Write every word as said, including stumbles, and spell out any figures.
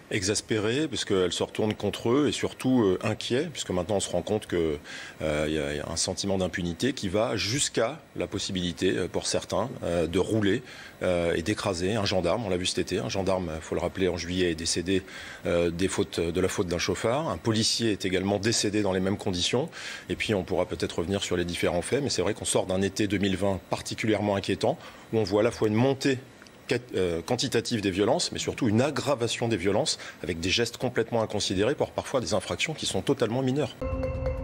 Exaspérés, puisqu'elles se retournent contre eux, et surtout euh, inquiets, puisque maintenant on se rend compte qu'il euh, y, y a un sentiment d'impunité qui va jusqu'à la possibilité, euh, pour certains, euh, de rouler euh, et d'écraser un gendarme. On l'a vu cet été, un gendarme, il faut le rappeler, en juillet est décédé euh, des fautes, de la faute d'un chauffard. Un policier est également décédé dans les mêmes conditions. Et puis on pourra peut-être revenir sur les différents faits, mais c'est vrai qu'on sort d'un été deux mille vingt particulièrement inquiétant, où on voit à la fois une montée quantitative des violences, mais surtout une aggravation des violences avec des gestes complètement inconsidérés, voire parfois des infractions qui sont totalement mineures.